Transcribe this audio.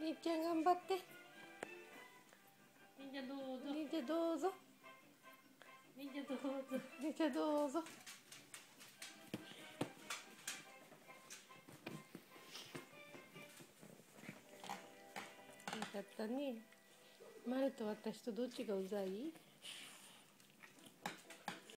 兄ちゃん頑張って。 忍者どうぞ。 忍者どうぞ。 忍者どうぞ。 忍者どうぞ。よかったね。マルと私とどっちがうざい？